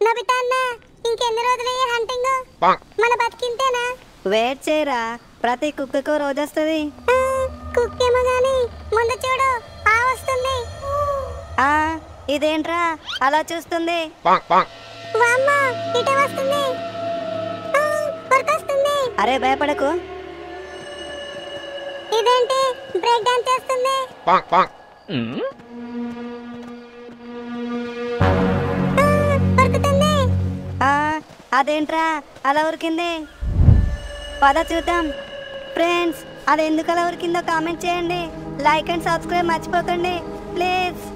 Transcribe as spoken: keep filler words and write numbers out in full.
నబితా అన్న ఇంకెన్ని రోజులు ఈ హంటింగ్ మన బతికింతేనా వెయిట్ చేయరా ప్రతి కుక్కకు రోజు వస్తుంది కుక్క ఏమో గాని ముందు చూడు ఆ వస్తుంది ఆ ఇదేంట్రా అలా చూస్తుంది వామ్మ ఇటే వస్తుంది వస్తుంది అరే భయపడకు ఇదేంటి బ్రేక్ డాన్స్ చేస్తుంది ఆ అదేంట్రా అలా ఉరికింది పద చూద్దాం ఫ్రెండ్స్ అది ఎందుకు అలా ఉరికిందో కామెంట్ చేయండి లైక్ అండ్ సబ్స్క్రైబ్ మర్చిపోకండి ప్లీజ్